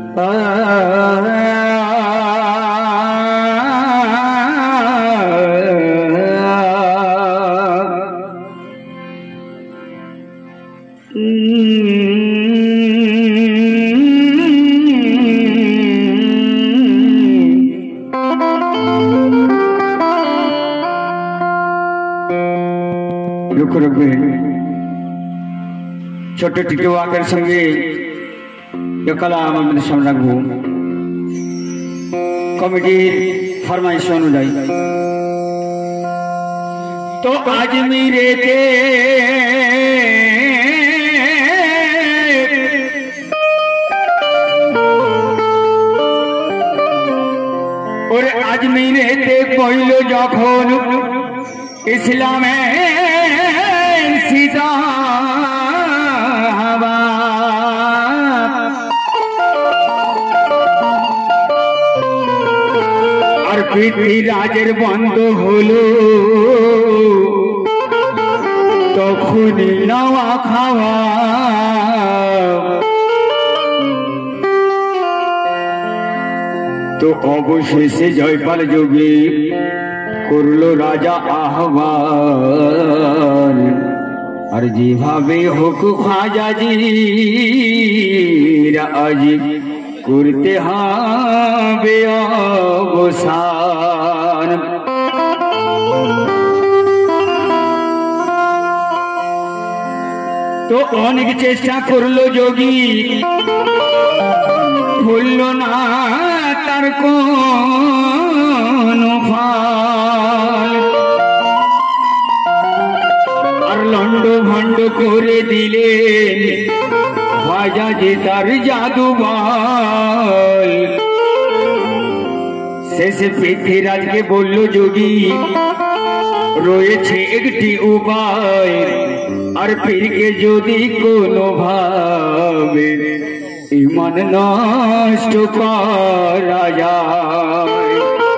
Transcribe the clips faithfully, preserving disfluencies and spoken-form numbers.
ছোট্ট টিটু ওয়াকের সঙ্গে কালাম আমাদের সামনে রাখবো কমিটির ফরমাইশ অনুযায়ী। তো আজমিরেতে ওরে আজমিরেতে কইল যখন ইসলামে সিদা আর পৃথ্বীরাজের বন্ধ হলো তখন নাওয়া খাওয়া। তো অবশেষে জয়পাল যোগী করলো রাজা আহ্বান, আর যেভাবে হোক খাজাজির আজ করতে হবে অবসান। তো অনেক চেষ্টা করলো যোগী, বলল না তার কোন ফল, আর লন্ড ভন্ড করে দিলেন খাজাজি তার জাদু বল। শেষে পৃথ্বীরাজকে বলল যোগী রয়েছে একটি উপায়, আর পীরকে যদি কোনো ভাবে ইমান নষ্ট করা যায়।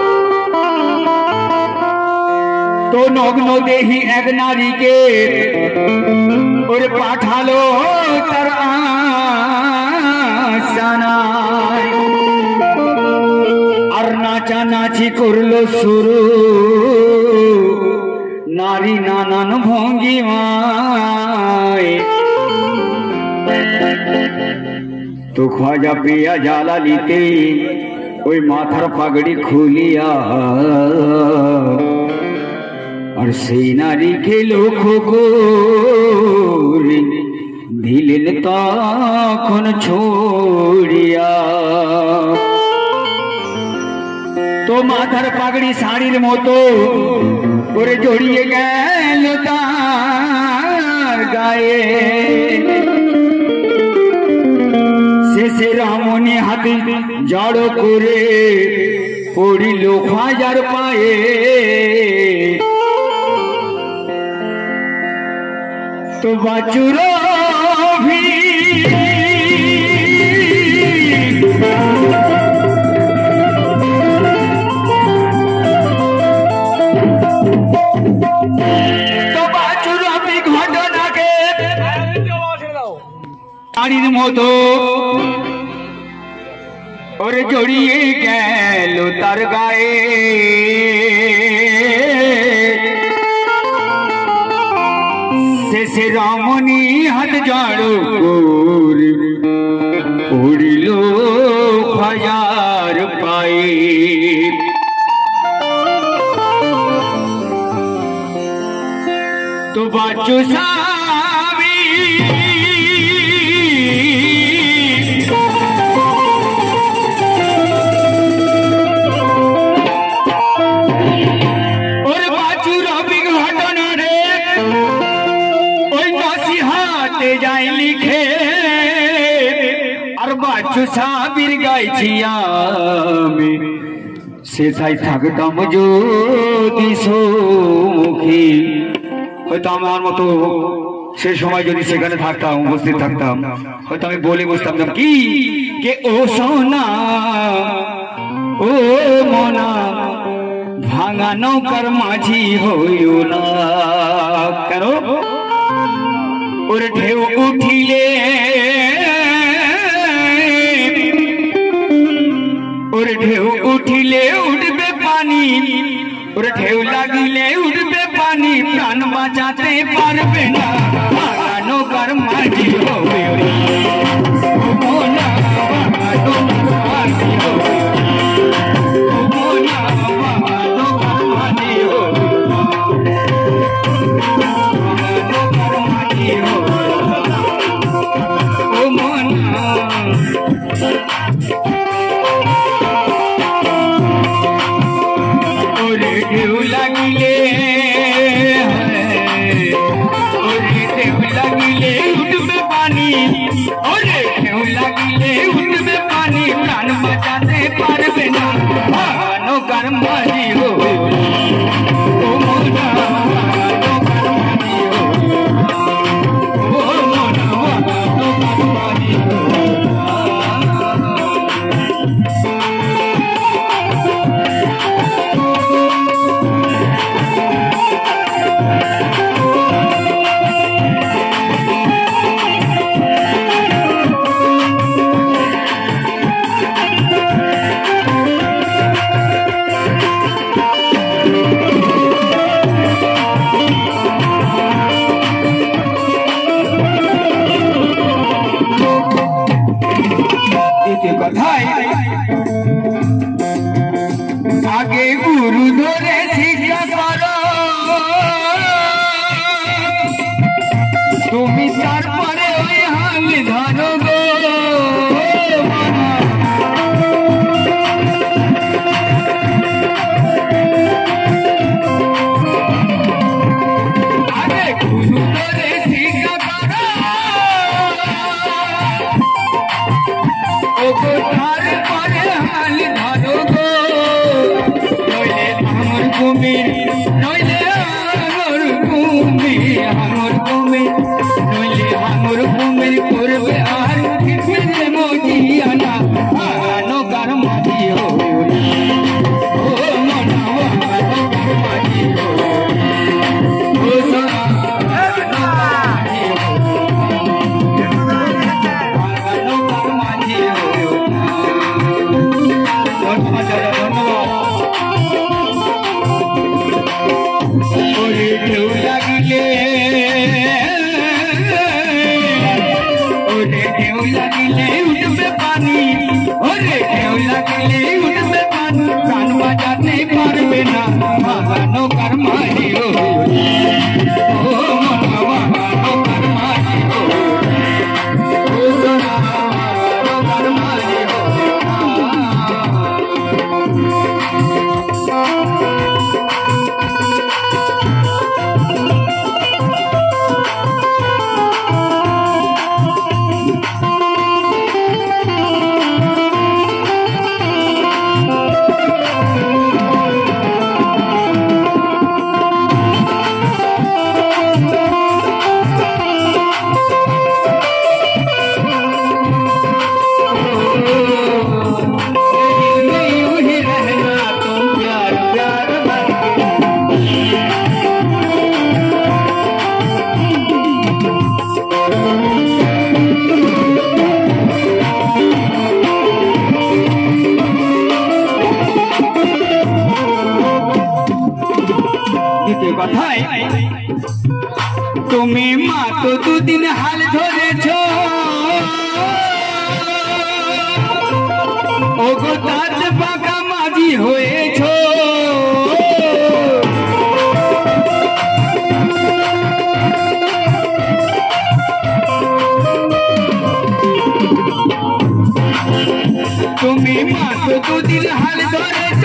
তো নগ্ন দেহি এক নারীকে ওরে পাঠালো তার আসানায়, আর নাচানাচি করলো শুরু নারী নানান ভঙ্গিমায়। তো খাজা পেয়া জালালিতে ওই মাথার পাগড়ি খুলিয়া, আর সেই নারীকে লক্ষ্য করে দিলেন তখন ছড়িয়া। তো মাথার পাগড়ি শাড়ির মতো করে জড়িয়ে গেল তার গায়ে। শেষে রমণী হাতে জড়ো করে পড়িল খাজার পায়ে। তো বাচুর ভি তো বাচুর ভি ঘটনাকে শাড়ির মতো ওরে জড়িয়ে গেল তার গায়ে। শেষে রমণী হাত জড়ো করে পড়িল খাজার পায়ে। তো বাচ্চু স্বামী ওর বাচুর ঘটনা রে ওই নসিহাতে যাই লিখে, আর বাচ্চু সাবির গাইছি আমি সেটাই থাকতাম যদি সম্মুখী। হয়তো আমার মতো সে সময় যদি সেখানে থাকতাম, উপস্থিত থাকতাম, হয়তো আমি বলে বসতাম কি কে ও সোনা ও মনা ভাঙা নৌকার মাঝি হইও না। কেন ওর ঢেউ উঠিলে ढेउ লাগিলে উঠবে পানি প্রাণ বাঁচাতে পারবে না বাগানো কার মাঝি হবে ढेउ লাগিলে ढेउ লাগিলে উঠবে পানি ওরে ঢেউ লাগিলে উঠবে পানি প্রাণ বাঁচাতে পারবে না নৌকার মাঝি হবে ও মোনা নৌকার মাঝি হবে ও মোনা নৌকার মাঝি आगे गुरु धरे शिक्षा करो तुमी तारपरे ओई हाल धरो गो आगे गुरु धरे शिक्षा करो ओगो तारपरे हाल धरो गो कुमिर नइले हमर कुमिर हमर कुमिर नइले हमर कुमिर करबे आर किछे मोजियाना नौकार माঝি হবে ও মনাवा नौकार माঝি হবে ও সোনা নৌকার মাঝি হবে ধন্যবাদ ধন্যবাদ ढेउ লাগিলে ওরে ঢেউ লাগিলে উঠবে পানি ওরে ঢেউ লাগিলে উঠবে পানি প্রাণ বাঁচাতে পারবে না নৌকার মাঝি হবে ও মনাवा নৌকার মাঝি হবে ও সোনা নৌকার মাঝি হবে তুমি মা তো দুদিন হাল ধরেছ ওগো তাজ পাকা মাঝি হয়েছ তুমি মা তো দুদিন হাল ধরেছ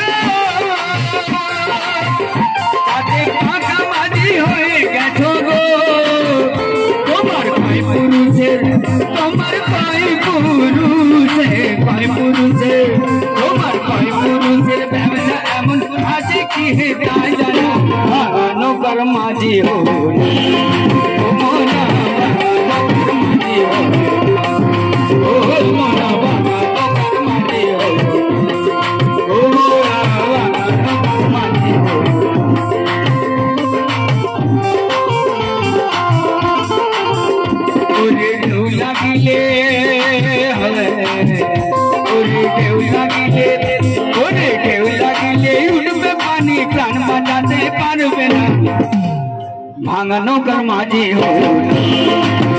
পাকা মাঝি হয়ে গেছো গো তোমার ভাই পুরুষে তোমার ভাই পুরুষে ভাই পুরুষে তোমার ভাই পুরুষের ব্যবসা এমন আছে কি তাই জানো নৌকার মাঝি হবে ও মোনা নৌকার মাঝি হবে ও মোনা নৌকার মাঝি হবে ও মোনা নৌকার মাঝি হবে ढेउ লাগিলে ওরে ঢেউ লাগিলে ওরে ঢেউ লাগিলে উঠবে পানি गान बजाते पारबे ना भांगनो कर माझी हो